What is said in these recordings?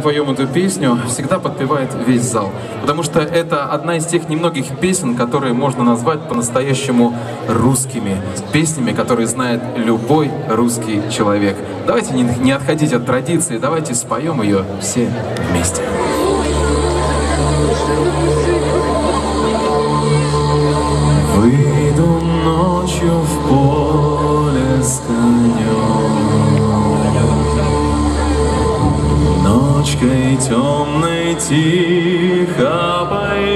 поем эту песню, всегда подпевает весь зал. Потому что это одна из тех немногих песен, которые можно назвать по-настоящему русскими. Песнями, которые знает любой русский человек. Давайте не отходить от традиции, давайте споем ее все вместе. Выйду ночью в поле с конем, ночкой темной тихо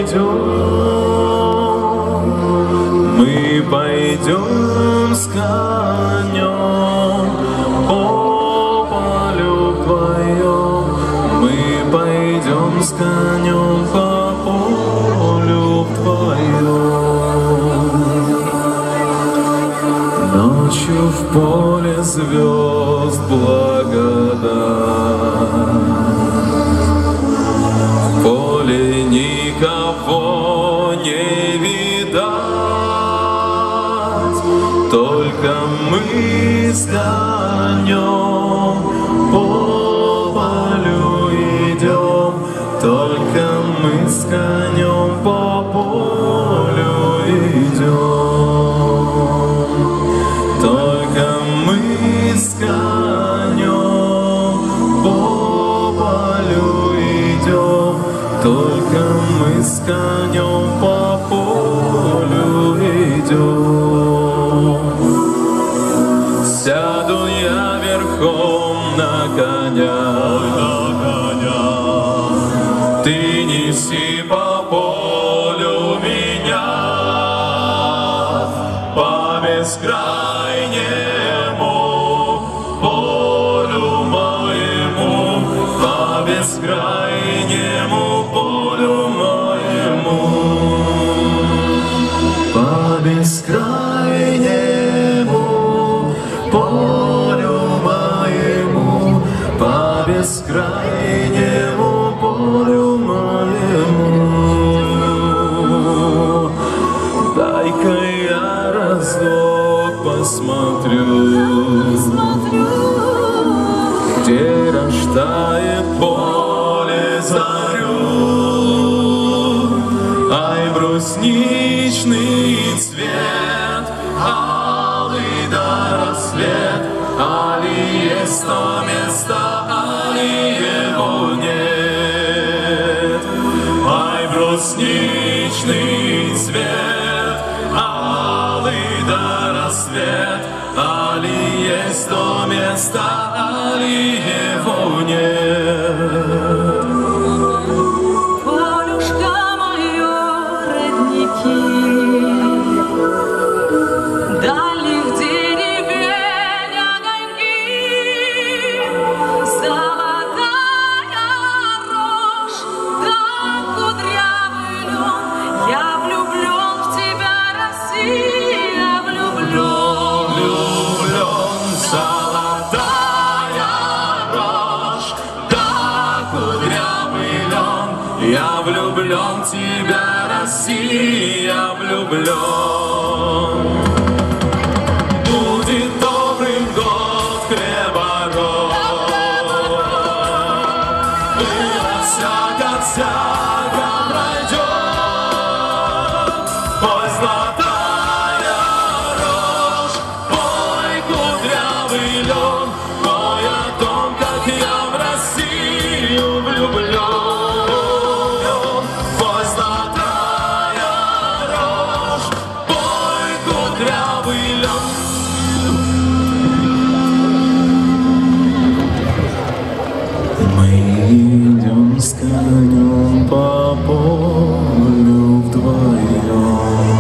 пойдем, мы пойдем с конем по полю вдвоем, мы пойдем с конем по полю вдвоем. Ночью в поле звезд благодать, в поле никого не видать, только мы с конем по полю идем, только мы с конем по полю идем. Только мы с конем по полю идем, только мы с конем по полю идем. Сяду я верхом на коня, ты неси по полю меня по бескрайнему полю моему, по бескрайнему полю моему, по бескрайнему полю моему, по бескрайнему полю моему. Дай-ка я разок посмотрю, где рождает поле зарю. Ай, брусничный цвет, алый да рассвет, али есть то место, али его нет. Ай, брусничный цвет, алый да рассвет, али есть то место, али его нет. Полюшка мое, родники, дальних деревень огоньки, золотая рожь, да кудрявый лен. Я влюблен в тебя, Россия, влюблен. Золотая рожь, да кудрявый лен. Я влюблен в тебя, Россия, влюблен. Будет добрым год хлебород, было всяко пройдет. Ой, золотая рожь, ой, кудрявый лен, пой о том, как я в Россию влюблен. Пой, золотая рожь, пой, кудрявый лен. Мы идем с конем по полю вдвоем.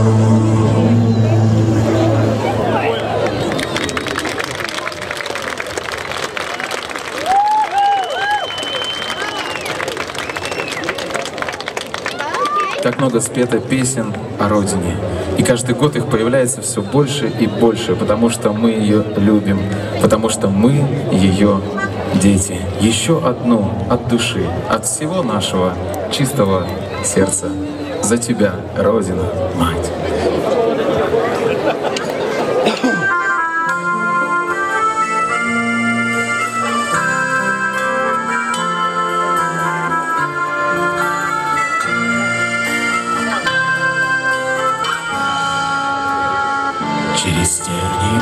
Так много спето песен о родине. И каждый год их появляется все больше и больше, потому что мы ее любим, потому что мы ее дети. Еще одну от души, от всего нашего чистого сердца. За тебя, Родина, мать.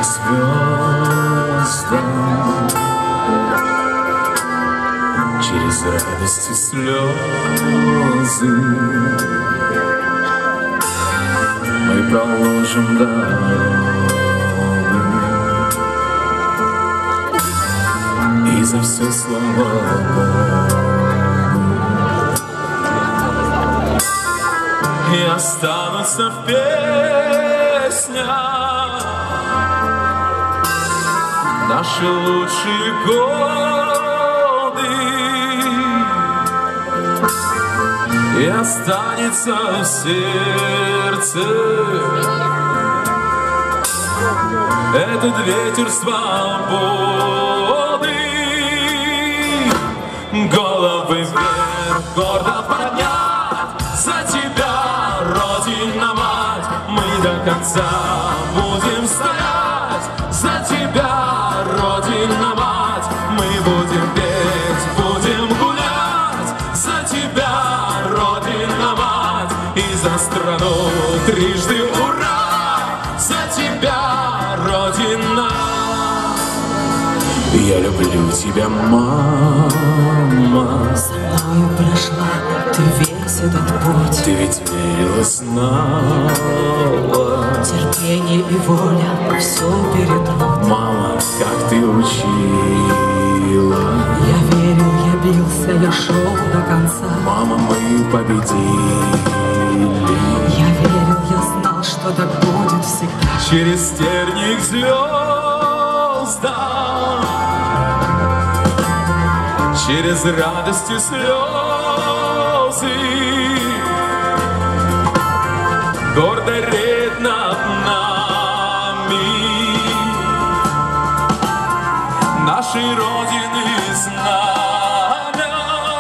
звездам, через радость и слезы мы проложим дорогу, и за все слова и останутся в песнях наши лучшие годы, и останется в сердце этот ветер свободы. Головы вверх, гордо поднять за тебя, Родина мать, мы до конца будем стоять за тебя, Родина мать, мы будем петь, будем гулять за тебя, Родина мать, и за страну трижды ура, за тебя, Родина. Я люблю тебя, мама. Со мною прошла ты весь этот путь. Ты ведь верила снова. Терпение и воля все перетрут. Мама, как ты учила. Я верил, я бился, я шел до конца. Мама, мы победили. Я верил, я знал, что так будет всегда. Через терник звездам, через радость и слезы, гордо реет над нами нашей Родины знамя.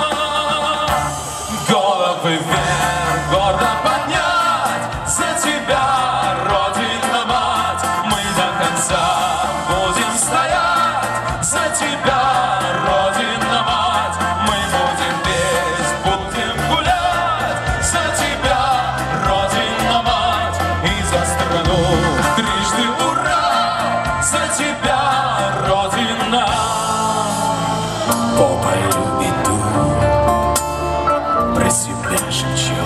Головы вверх, гордо поднять за тебя, Родина мать, мы до конца будем стоять за тебя, Родина мать, мы будем петь, будем гулять за тебя, Родина мать, и за страну трижды ура, за тебя, Родина. По полю иду, про себя шепчу.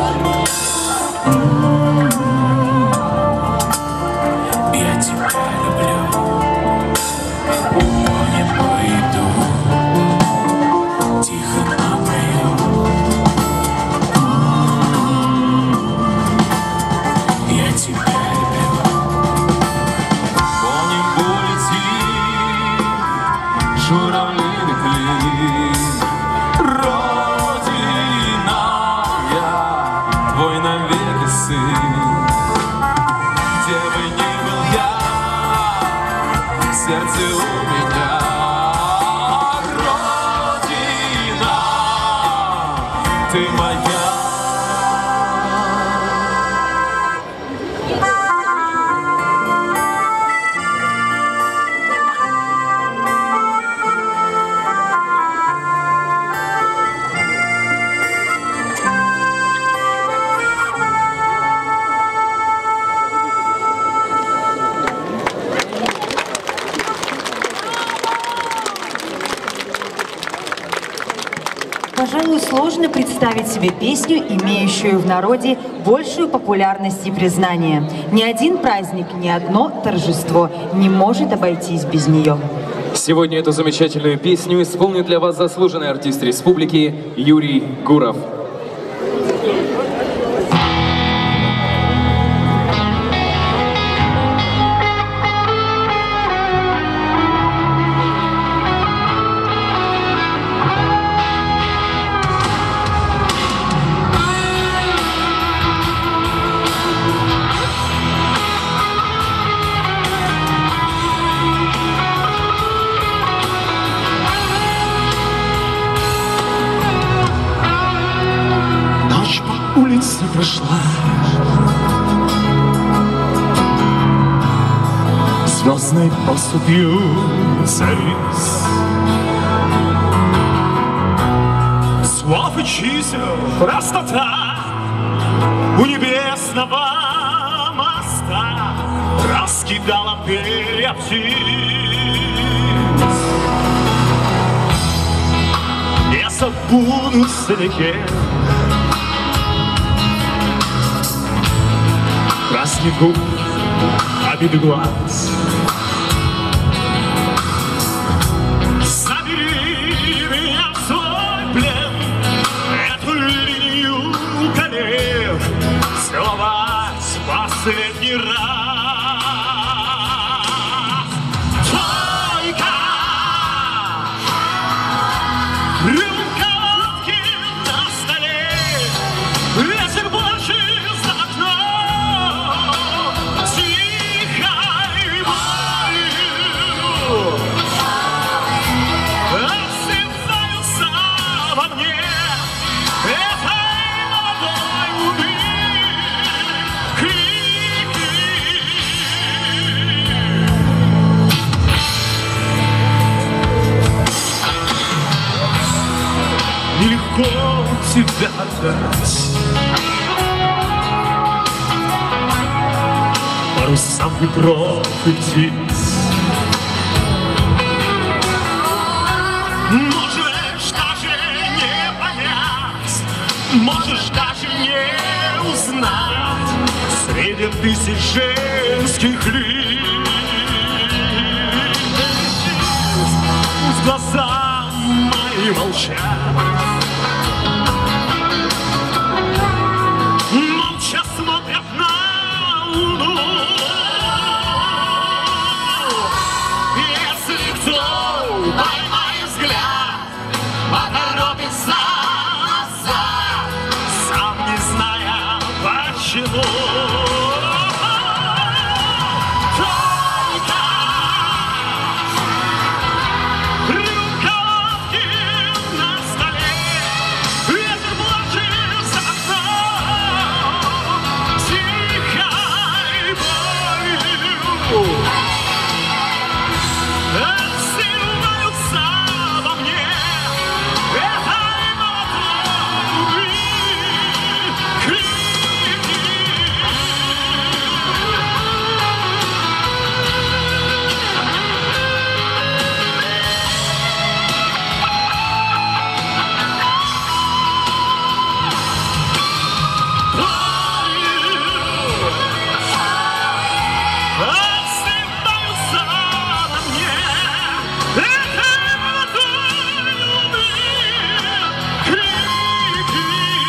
Я тебя люблю. По небу иду, тихо напою. Я тебя люблю. По небу летит журавлиный клин. Родина, я твой навеки сын. Где бы ни был я, в сердце у меня Родина, ты моя. Пожалуй, сложно представить себе песню, имеющую в народе большую популярность и признание. Ни один праздник, ни одно торжество не может обойтись без нее. Сегодня эту замечательную песню исполнит для вас заслуженный артист республики Юрий Гуров. Улица прошла, звездной поступью завис. Слов и чисел простота у небесного моста. раскидала перья птиц. Не забудутся реке про снегу обиды глаз. Забери меня в свой плен, эту линию колен целовать последний раз. Только рюмка водки на столе, ветер больше за окном, тихой болью отзываются во мне этой молодой луны крики. Нелегко тебя отдать парусам ветров и птиц. Можешь даже не понять, можешь даже не узнать среди тысяч женских лиц. Пусть глаза мои молчат, молча смотрят на луну. Если кто поймает взгляд, поторопится назад, сам не зная почему. Только рюмка водки на столе, ветер плачет за окном, тихой болью отзываются во мне этой молодой луны крики. Отзываются во мне этой молодой луны крики.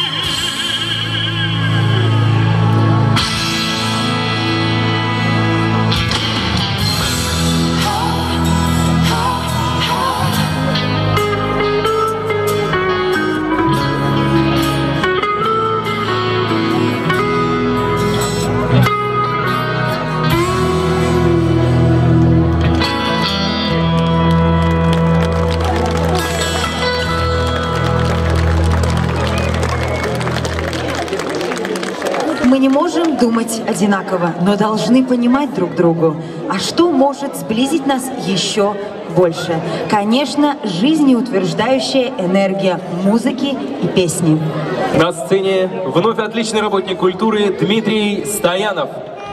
Мы не можем думать одинаково, но должны понимать друг другу. А что может сблизить нас еще больше? Конечно, жизнеутверждающая энергия музыки и песни. На сцене вновь отличный работник культуры Дмитрий Стоянов.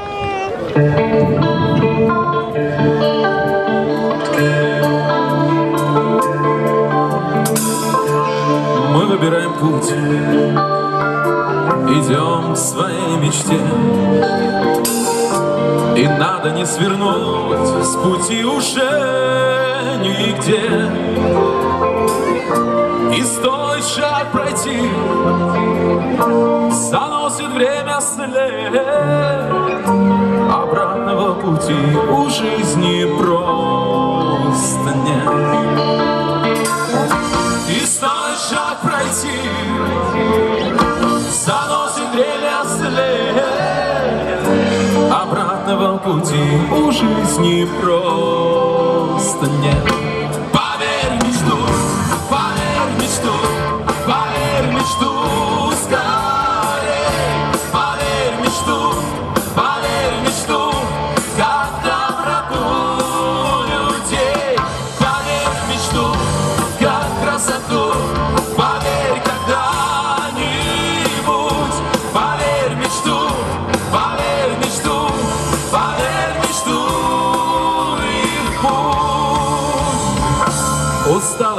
Мы выбираем путь, идем к своей мечте, и надо не свернуть с пути уже нигде. И стоит шаг пройти, заносит время след, обратного пути у жизни просто нет. И стоит шаг пройти, заносит время след, обратного пути у жизни просто нет. Поверь в мечту, поверь в мечту, поверь в мечту скорей. Поверь в мечту, поверь в мечту, как доброту людей. Поверь в мечту, как красоту, поверь когда-нибудь. Поверь в мечту, поверь в мечту, поверь в мечту.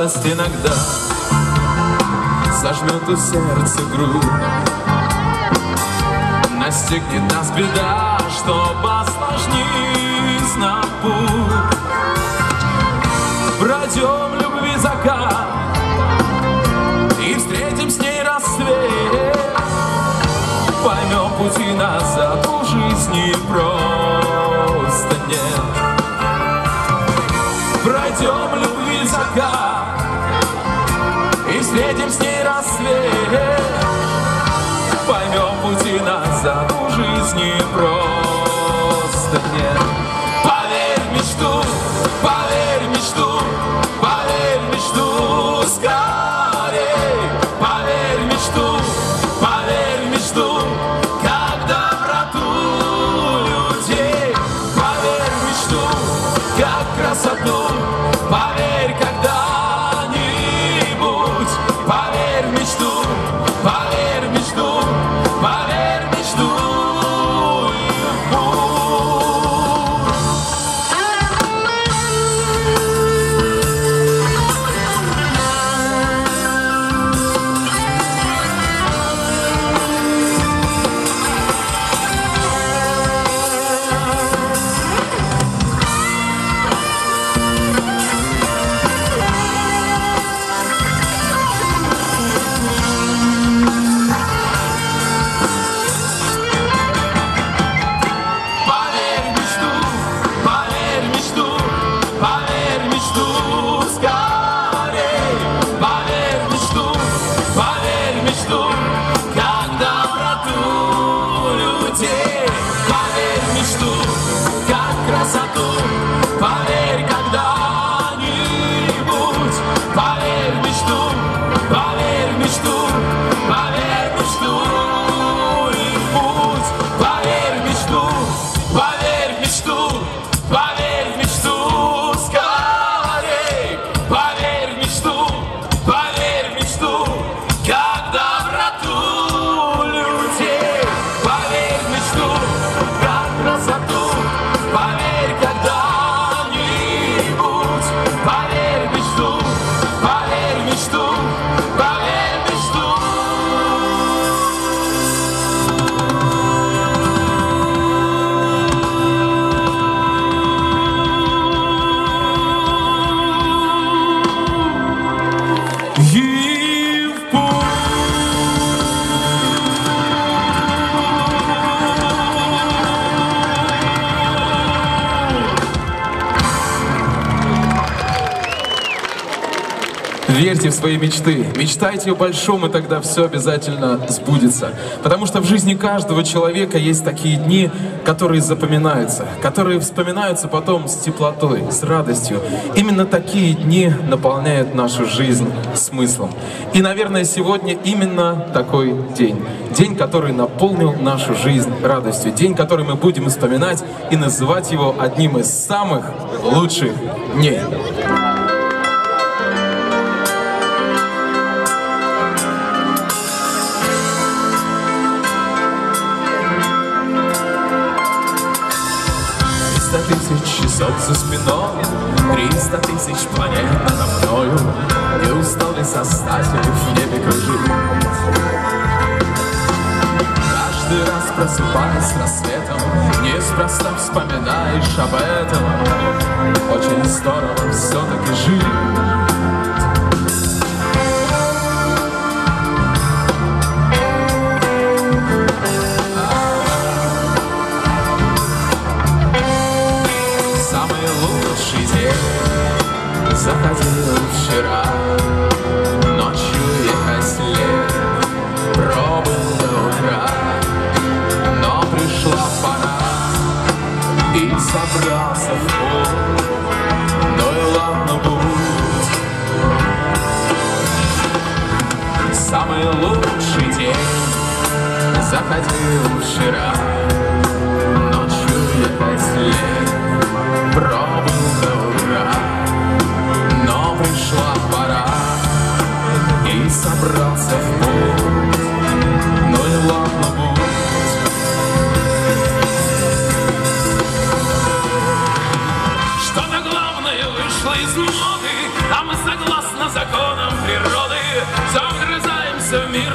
жалость иногда зажмет у сердца грудь. Настигнет нас беда, чтобы осложнить нам путь. Пройдем любви закат и встретим с ней рассвет. Поймем пути назад, у жизни просто нет. Пройдем любви закат и встретим с ней рассвет. Поймем пути назад, у жизни просто нет. Поверь в мечту, поверь в мечту, поверь в мечту скорей. Поверь в мечту, поверь в мечту, как доброту людей. Поверь в мечту, как красоту, поверь когда-нибудь. Поверь в мечту, поверь в мечту, поверь в мечту и в путь. Поверь в мечту, поверь в мечту, поверь в мечту скорей. Поверь в мечту, поверь в мечту, как доброту людей. Поверь в мечту, как красоту, поверь когда-нибудь. Поверь в мечту, поверь в мечту, поверь в мечту и в путь. Поверь в мечту, поверь в мечту, поверь в мечту скорей. Поверь в мечту, поверь в мечту, как доброту людей. Поверь в мечту, как красоту, поверь когда-нибудь. Поверь в мечту, поверь в мечту, поверь в мечту. И в путь. Верьте в свои мечты, мечтайте о большом, и тогда все обязательно сбудется. Потому что в жизни каждого человека есть такие дни, которые запоминаются, которые вспоминаются потом с теплотой, с радостью. Именно такие дни наполняют нашу жизнь смыслом. И, наверное, сегодня именно такой день. День, который наполнил нашу жизнь радостью. День, который мы будем вспоминать и называть его одним из самых лучших дней. Часов за спиной, 300 тысяч планет надо мною. Не устал ли создатель в небе кружить? Каждый раз просыпаясь с рассветом, неспроста вспоминаешь об этом. Очень здорово все-таки жить. Заходил вчера, ночью ехать лет, пробыл до утра, но пришла пора и собрался в путь. Ну и ладно будь. Самый лучший день заходил вчера, ночью ехать лет, пробыл до утра. Но пришла пора и собрался в путь. Ну и ладно будь. Что-то главное вышло из моды, а мы согласно вместе.